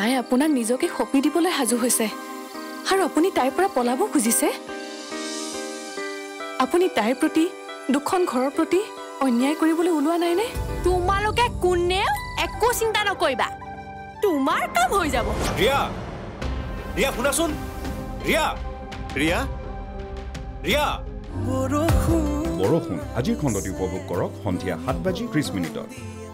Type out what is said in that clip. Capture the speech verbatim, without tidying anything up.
তাই আপোনাক নিজকে সঁপি দিবলৈ সাজু হৈছে আৰু আপুনি তাইৰ পৰা পলাব খুজিছে আপুনি তাইৰ প্ৰতি দুখন ঘৰৰ প্ৰতি অন্যায় কৰিবলৈ ওলোৱা নাইনে তোমালোকে কোনেও একো চিন্তা নকৰিবা তোমাৰ কাম হৈ যাব ৰিয়া ৰিয়া শুনাচোন ৰিয়া ৰিয়া ৰিয়া বৰষুণ আজিৰ খণ্ডটি উপভোগ কৰক সন্ধিয়া সাত বাজি ত্ৰিশ মিনিটত